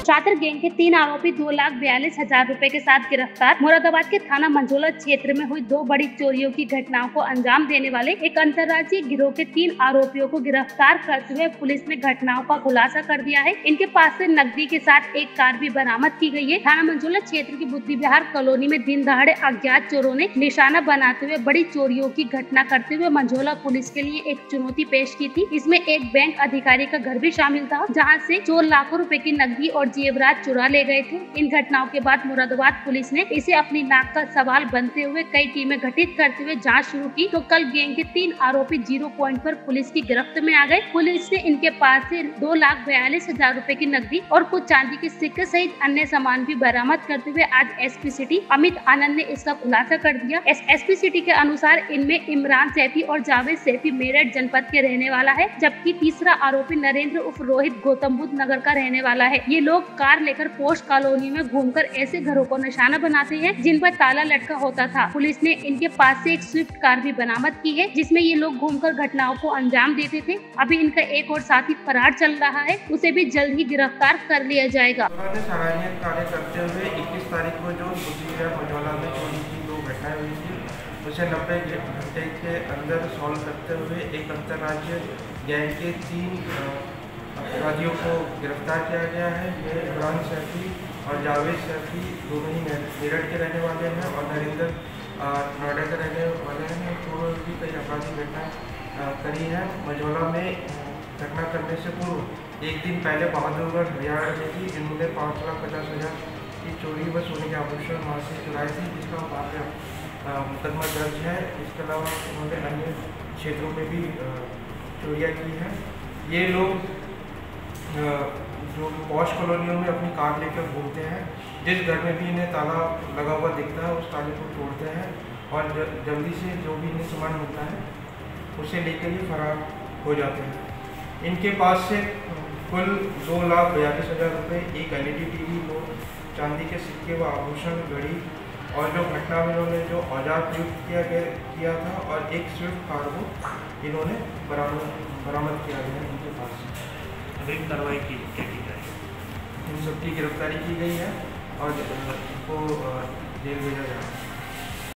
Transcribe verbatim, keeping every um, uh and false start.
छात्र गैंग के तीन आरोपी दो लाख बयालीस हजार रूपए के साथ गिरफ्तार। मुरादाबाद के थाना मंझोला क्षेत्र में हुई दो बड़ी चोरियों की घटनाओं को अंजाम देने वाले एक अंतर्राज्यीय गिरोह के तीन आरोपियों को गिरफ्तार करते हुए पुलिस ने घटनाओं का खुलासा कर दिया है। इनके पास से नकदी के साथ एक कार भी बरामद की गई है। थाना मंझोला क्षेत्र की बुद्धि विहार कॉलोनी में दिन दहाड़े अज्ञात चोरों ने निशाना बनाते हुए बड़ी चोरियों की घटना करते हुए मंझोला पुलिस के लिए एक चुनौती पेश की थी। इसमें एक बैंक अधिकारी का घर भी शामिल था, जहां से चोर लाखों रुपए की नकदी और जेवरात चुरा ले गए थे। इन घटनाओं के बाद मुरादाबाद पुलिस ने इसे अपनी नाक का सवाल बनते हुए कई टीमें गठित करते हुए जांच शुरू की, तो कल गैंग के तीन आरोपी जीरो पॉइंट पर पुलिस की गिरफ्त में आ गए। पुलिस ने इनके पास से दो लाख बयालीस हजार रूपए की नकदी और कुछ चांदी के सिक्के सहित अन्य सामान भी बरामद करते हुए आज एसपी सिटी अमित आनंद ने इसका खुलासा कर दिया। एसपी सिटी के अनुसार इनमें इमरान सैफी और जावेद सैफी मेरठ जनपद के रहने वाला है, जबकि तीसरा आरोपी नरेंद्र उर्फ रोहित गौतम बुद्ध नगर का रहने वाला है। ये लोग कार लेकर पोस्ट कॉलोनी में घूमकर ऐसे घरों को निशाना बनाते हैं जिन पर ताला लटका होता था। पुलिस ने इनके पास से एक स्विफ्ट कार भी बरामद की है, जिसमें ये लोग घूमकर घटनाओं को अंजाम देते थे। अभी इनका एक और साथी फरार चल रहा है, उसे भी जल्द ही गिरफ्तार कर लिया जाएगा। सराहनीय कार्य करते हुए इक्कीस तारीख को जो मंझोला में चोरी की दो घटनाएं हुई थी, उसे नब्बे घंटे के अंदर सॉल्व करते हुए एक अंतर्राज्यीय गैंग के तीन अपराधियों को गिरफ्तार किया गया है। ये इमरान सैफी और जावेद सैफी दोनों ही मेरठ के रहने वाले हैं और नरेंद्र नोएडा के रहने वाले हैं। दोनों भी कई आपराधिक घटना करी है। मंझोला में घटना करने से पूर्व एक दिन पहले बहादुरगढ़ हरियाणा में थी, जिन्होंने पाँच लाख पचास हजार की चोरी व सोने के आभूषण वहाँ से चुराए थे, जिसका बाद मुकदमा दर्ज है। इसके अलावा उन्होंने अन्य क्षेत्रों में भी चोरियाँ की हैं। ये लोग जो पॉश कॉलोनियों में अपनी कार लेकर घूमते हैं, जिस घर में भी इन्हें ताला लगा हुआ दिखता है उस ताले को तोड़ते हैं और जल्दी से जो भी इन्हें सामान मिलता है उसे लेकर ये फरार हो जाते हैं। इनके पास से कुल दो लाख बयालीस हज़ार रुपये, एक एल ई डी टीवी, दो चांदी के सिक्के व आभूषण, घड़ी और जो घटना में इन्होंने जो औजार प्रयुक्त किया गया किया था और एक स्विफ्ट कार को इन्होंने बरामद बरामद किया गया है इनके पास से। अभी कार्रवाई की क्या की जाए? इन सबकी गिरफ्तारी की गई है और इनको जेल भेजा जा रहा है।